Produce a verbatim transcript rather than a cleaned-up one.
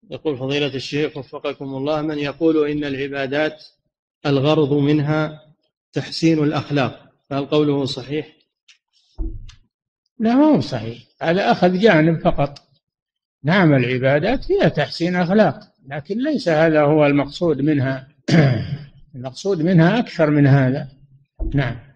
يقول فضيلة الشيخ وفقكم الله: من يقول إن العبادات الغرض منها تحسين الأخلاق، فهل قوله صحيح؟ لا، ما هو صحيح، هذا أخذ جانب فقط. نعم، العبادات هي تحسين أخلاق، لكن ليس هذا هو المقصود منها. المقصود منها أكثر من هذا. نعم.